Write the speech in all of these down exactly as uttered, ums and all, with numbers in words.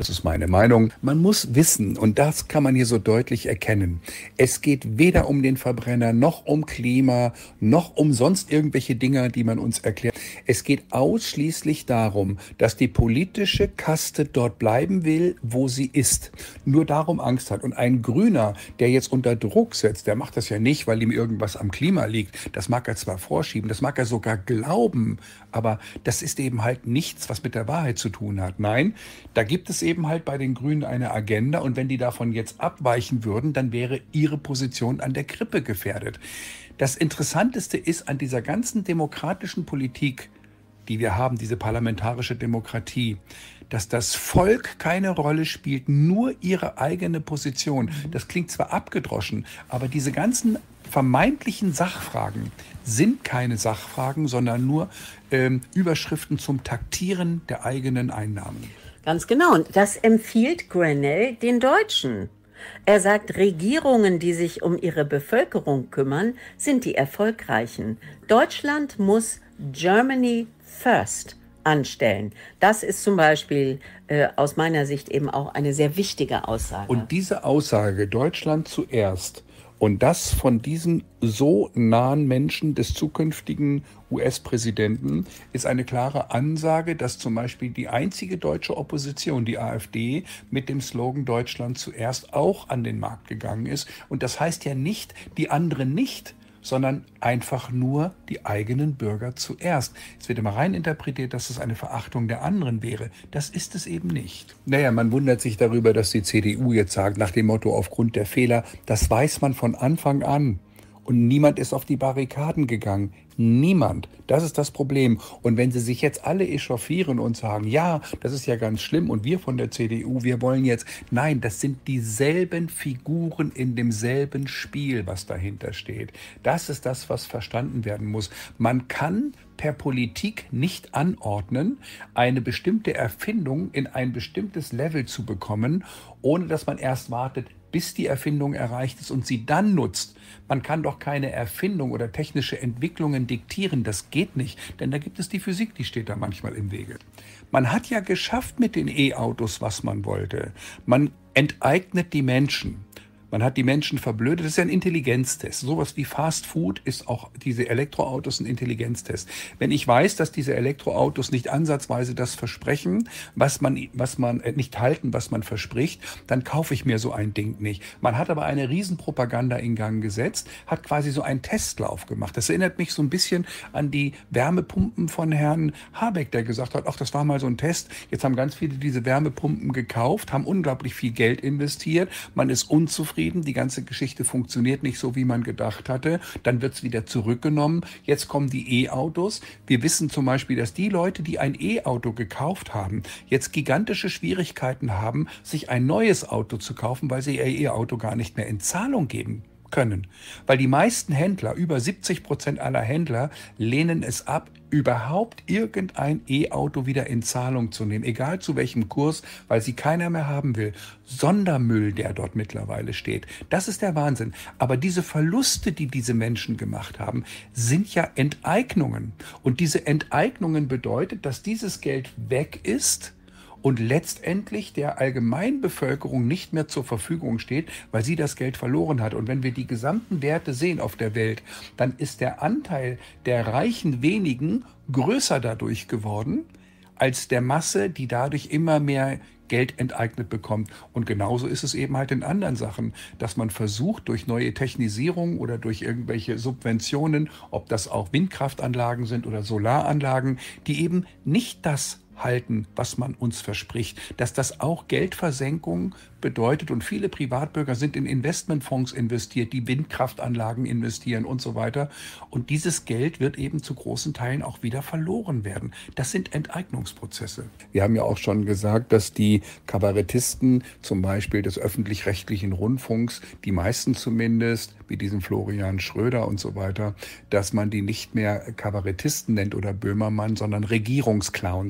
Das ist meine Meinung. Man muss wissen, und das kann man hier so deutlich erkennen, es geht weder um den Verbrenner, noch um Klima, noch um sonst irgendwelche Dinge, die man uns erklärt. Es geht ausschließlich darum, dass die politische Kaste dort bleiben will, wo sie ist. Nur darum Angst hat. Und ein Grüner, der jetzt unter Druck setzt, der macht das ja nicht, weil ihm irgendwas am Klima liegt. Das mag er zwar vorschieben, das mag er sogar glauben, aber das ist eben halt nichts, was mit der Wahrheit zu tun hat. Nein, da gibt es eben halt bei den Grünen eine Agenda, und wenn die davon jetzt abweichen würden, dann wäre ihre Position an der Krippe gefährdet. Das Interessanteste ist an dieser ganzen demokratischen Politik, die wir haben, diese parlamentarische Demokratie, dass das Volk keine Rolle spielt, nur ihre eigene Position. Das klingt zwar abgedroschen, aber diese ganzen vermeintlichen Sachfragen sind keine Sachfragen, sondern nur ähm, Überschriften zum Taktieren der eigenen Einnahmen. Ganz genau. Und das empfiehlt Grenell den Deutschen. Er sagt, Regierungen, die sich um ihre Bevölkerung kümmern, sind die erfolgreichen. Deutschland muss Germany first anstellen. Das ist zum Beispiel äh, aus meiner Sicht eben auch eine sehr wichtige Aussage. Und diese Aussage, Deutschland zuerst, und das von diesen so nahen Menschen des zukünftigen U S-Präsidenten, ist eine klare Ansage, dass zum Beispiel die einzige deutsche Opposition, die AfD, mit dem Slogan Deutschland zuerst auch an den Markt gegangen ist. Und das heißt ja nicht, die anderen nicht, sondern einfach nur die eigenen Bürger zuerst. Es wird immer rein interpretiert, dass es eine Verachtung der anderen wäre. Das ist es eben nicht. Naja, man wundert sich darüber, dass die C D U jetzt sagt, nach dem Motto aufgrund der Fehler, das weiß man von Anfang an. Und niemand ist auf die Barrikaden gegangen. Niemand. Das ist das Problem. Und wenn sie sich jetzt alle echauffieren und sagen, ja, das ist ja ganz schlimm und wir von der C D U, wir wollen jetzt, nein, das sind dieselben Figuren in demselben Spiel, was dahinter steht. Das ist das, was verstanden werden muss. Man kann per Politik nicht anordnen, eine bestimmte Erfindung in ein bestimmtes Level zu bekommen, ohne dass man erst wartet, bis die Erfindung erreicht ist und sie dann nutzt. Man kann doch keine Erfindung oder technische Entwicklungen diktieren, das geht nicht, denn da gibt es die Physik, die steht da manchmal im Wege. Man hat ja geschafft mit den E-Autos, was man wollte. Man enteignet die Menschen. Man hat die Menschen verblödet. Das ist ja ein Intelligenztest. Sowas wie Fast Food ist auch diese Elektroautos ein Intelligenztest. Wenn ich weiß, dass diese Elektroautos nicht ansatzweise das versprechen, was man, was man äh, nicht halten, was man verspricht, dann kaufe ich mir so ein Ding nicht. Man hat aber eine Riesenpropaganda in Gang gesetzt, hat quasi so einen Testlauf gemacht. Das erinnert mich so ein bisschen an die Wärmepumpen von Herrn Habeck, der gesagt hat, ach, das war mal so ein Test. Jetzt haben ganz viele diese Wärmepumpen gekauft, haben unglaublich viel Geld investiert. Man ist unzufrieden. Die ganze Geschichte funktioniert nicht so, wie man gedacht hatte. Dann wird es wieder zurückgenommen. Jetzt kommen die E-Autos. Wir wissen zum Beispiel, dass die Leute, die ein E-Auto gekauft haben, jetzt gigantische Schwierigkeiten haben, sich ein neues Auto zu kaufen, weil sie ihr E-Auto gar nicht mehr in Zahlung geben können. Weil die meisten Händler, über siebzig Prozent aller Händler, lehnen es ab, überhaupt irgendein E-Auto wieder in Zahlung zu nehmen, egal zu welchem Kurs, weil sie keiner mehr haben will. Sondermüll, der dort mittlerweile steht. Das ist der Wahnsinn. Aber diese Verluste, die diese Menschen gemacht haben, sind ja Enteignungen. Und diese Enteignungen bedeutet, dass dieses Geld weg ist und letztendlich der Allgemeinbevölkerung nicht mehr zur Verfügung steht, weil sie das Geld verloren hat. Und wenn wir die gesamten Werte sehen auf der Welt, dann ist der Anteil der reichen wenigen größer dadurch geworden, als der Masse, die dadurch immer mehr Geld enteignet bekommt. Und genauso ist es eben halt in anderen Sachen, dass man versucht, durch neue Technisierung oder durch irgendwelche Subventionen, ob das auch Windkraftanlagen sind oder Solaranlagen, die eben nicht das halten, was man uns verspricht, dass das auch Geldversenkung bedeutet. Und viele Privatbürger sind in Investmentfonds investiert, die Windkraftanlagen investieren und so weiter. Und dieses Geld wird eben zu großen Teilen auch wieder verloren werden. Das sind Enteignungsprozesse. Wir haben ja auch schon gesagt, dass die Kabarettisten zum Beispiel des öffentlich-rechtlichen Rundfunks, die meisten zumindest, wie diesen Florian Schröder und so weiter, dass man die nicht mehr Kabarettisten nennt oder Böhmermann, sondern Regierungsclowns.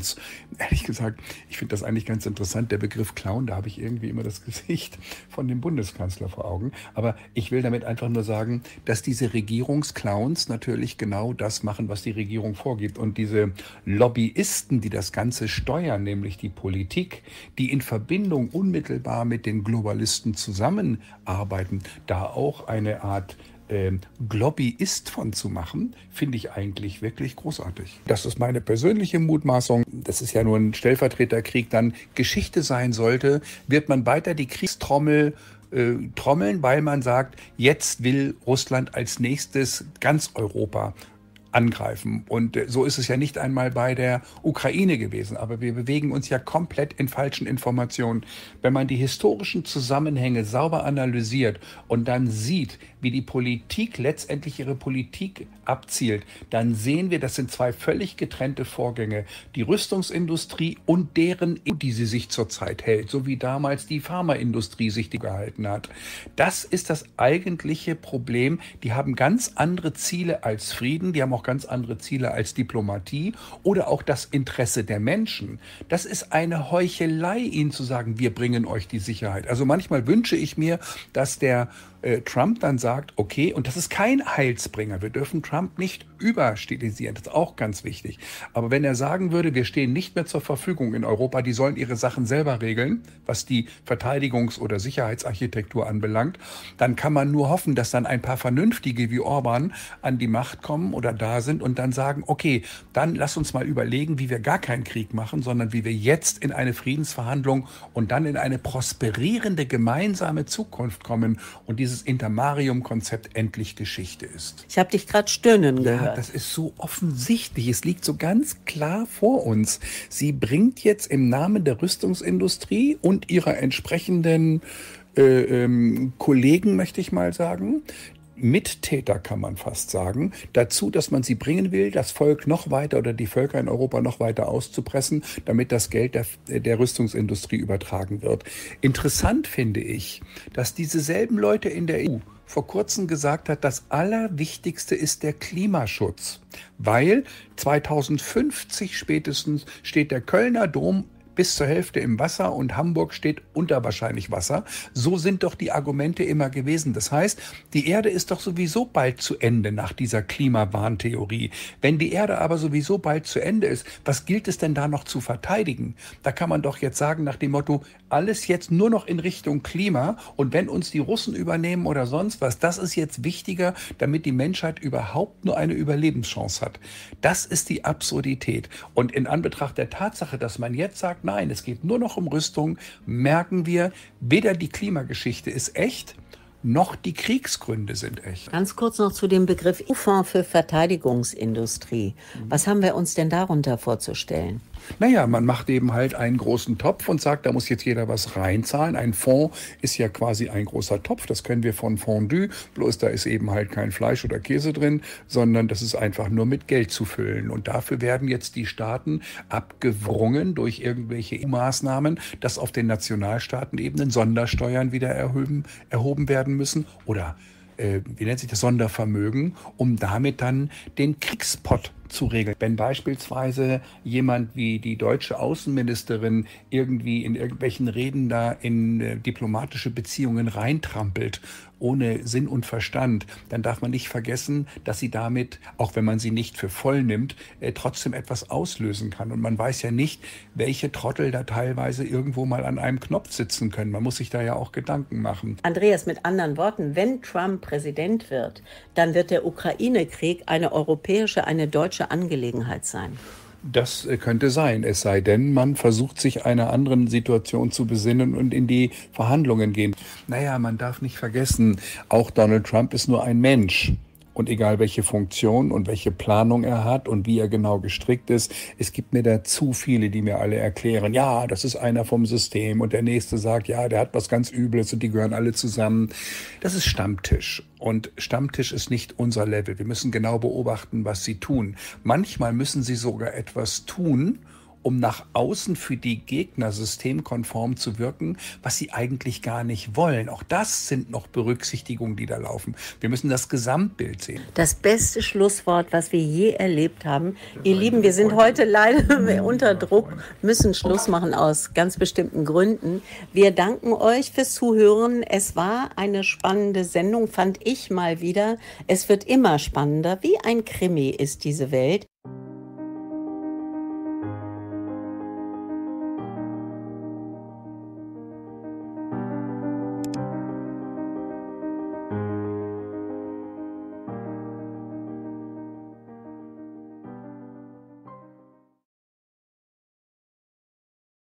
Ehrlich gesagt, ich finde das eigentlich ganz interessant, der Begriff Clown, da habe ich irgendwie immer das Gesicht von dem Bundeskanzler vor Augen. Aber ich will damit einfach nur sagen, dass diese Regierungsclowns natürlich genau das machen, was die Regierung vorgibt. Und diese Lobbyisten, die das Ganze steuern, nämlich die Politik, die in Verbindung unmittelbar mit den Globalisten zusammenarbeiten, da auch eine Art ähm, Globbyist von zu machen, finde ich eigentlich wirklich großartig. Das ist meine persönliche Mutmaßung. Das ist ja nur ein Stellvertreterkrieg, dann Geschichte sein sollte, wird man weiter die Kriegstrommel äh, trommeln, weil man sagt, jetzt will Russland als nächstes ganz Europa angreifen. Und so ist es ja nicht einmal bei der Ukraine gewesen. Aber wir bewegen uns ja komplett in falschen Informationen. Wenn man die historischen Zusammenhänge sauber analysiert und dann sieht, wie die Politik letztendlich ihre Politik abzielt, dann sehen wir, das sind zwei völlig getrennte Vorgänge. Die Rüstungsindustrie und deren, die sie sich zurzeit hält, so wie damals die Pharmaindustrie sich die gehalten hat. Das ist das eigentliche Problem. Die haben ganz andere Ziele als Frieden, die haben auch ganz andere Ziele als Diplomatie oder auch das Interesse der Menschen. Das ist eine Heuchelei, ihnen zu sagen, wir bringen euch die Sicherheit. Also manchmal wünsche ich mir, dass der äh, Trump dann sagt, okay, und das ist kein Heilsbringer, wir dürfen Trump nicht überstilisieren, das ist auch ganz wichtig. Aber wenn er sagen würde, wir stehen nicht mehr zur Verfügung in Europa, die sollen ihre Sachen selber regeln, was die Verteidigungs- oder Sicherheitsarchitektur anbelangt, dann kann man nur hoffen, dass dann ein paar Vernünftige wie Orban an die Macht kommen oder da sind und dann sagen, okay, dann lass uns mal überlegen, wie wir gar keinen Krieg machen, sondern wie wir jetzt in eine Friedensverhandlung und dann in eine prosperierende gemeinsame Zukunft kommen und dieses Intermarium-Konzept endlich Geschichte ist. Ich habe dich gerade stöhnen Ja, gehört. das ist so offensichtlich. Es liegt so ganz klar vor uns. Sie bringt jetzt im Namen der Rüstungsindustrie und ihrer entsprechenden äh, ähm, Kollegen, möchte ich mal sagen, Mittäter kann man fast sagen, dazu, dass man sie bringen will, das Volk noch weiter oder die Völker in Europa noch weiter auszupressen, damit das Geld der, der Rüstungsindustrie übertragen wird. Interessant finde ich, dass diese selben Leute in der E U vor kurzem gesagt hat, das Allerwichtigste ist der Klimaschutz, weil zweitausendfünfzig spätestens steht der Kölner Dom bis zur Hälfte im Wasser und Hamburg steht unter wahrscheinlich Wasser. So sind doch die Argumente immer gewesen. Das heißt, die Erde ist doch sowieso bald zu Ende nach dieser Klimawahntheorie. Wenn die Erde aber sowieso bald zu Ende ist, was gilt es denn da noch zu verteidigen? Da kann man doch jetzt sagen nach dem Motto, alles jetzt nur noch in Richtung Klima und wenn uns die Russen übernehmen oder sonst was, das ist jetzt wichtiger, damit die Menschheit überhaupt nur eine Überlebenschance hat. Das ist die Absurdität. Und in Anbetracht der Tatsache, dass man jetzt sagt, nein, es geht nur noch um Rüstung, merken wir, weder die Klimageschichte ist echt, noch die Kriegsgründe sind echt. Ganz kurz noch zu dem Begriff E U-Fonds für Verteidigungsindustrie. Was haben wir uns denn darunter vorzustellen? Naja, man macht eben halt einen großen Topf und sagt, da muss jetzt jeder was reinzahlen. Ein Fonds ist ja quasi ein großer Topf, das kennen wir von Fondue, bloß da ist eben halt kein Fleisch oder Käse drin, sondern das ist einfach nur mit Geld zu füllen. Und dafür werden jetzt die Staaten abgewrungen durch irgendwelche E U-Maßnahmen, dass auf den Nationalstaatenebenen Sondersteuern wieder erhoben, erhoben werden müssen oder äh, wie nennt sich das, Sondervermögen, um damit dann den Kriegspott zu regeln. Wenn beispielsweise jemand wie die deutsche Außenministerin irgendwie in irgendwelchen Reden da in äh, diplomatische Beziehungen reintrampelt, ohne Sinn und Verstand, dann darf man nicht vergessen, dass sie damit, auch wenn man sie nicht für voll nimmt, äh, trotzdem etwas auslösen kann. Und man weiß ja nicht, welche Trottel da teilweise irgendwo mal an einem Knopf sitzen können. Man muss sich da ja auch Gedanken machen. Andreas, mit anderen Worten, wenn Trump Präsident wird, dann wird der Ukraine-Krieg eine europäische, eine deutsche Angelegenheit sein. Das könnte sein, es sei denn, man versucht sich einer anderen Situation zu besinnen und in die Verhandlungen gehen. Naja, man darf nicht vergessen, auch Donald Trump ist nur ein Mensch. Und egal welche Funktion und welche Planung er hat und wie er genau gestrickt ist, es gibt mir da zu viele, die mir alle erklären, ja, das ist einer vom System und der nächste sagt, ja, der hat was ganz Übles und die gehören alle zusammen. Das ist Stammtisch. Und Stammtisch ist nicht unser Level. Wir müssen genau beobachten, was sie tun. Manchmal müssen sie sogar etwas tun, um nach außen für die Gegner systemkonform zu wirken, was sie eigentlich gar nicht wollen. Auch das sind noch Berücksichtigungen, die da laufen. Wir müssen das Gesamtbild sehen. Das beste Schlusswort, was wir je erlebt haben. Ihr Lieben, wir sind heute leider unter Druck, müssen Schluss machen aus ganz bestimmten Gründen. Wir danken euch fürs Zuhören. Es war eine spannende Sendung, fand ich mal wieder. Es wird immer spannender. Wie ein Krimi ist diese Welt.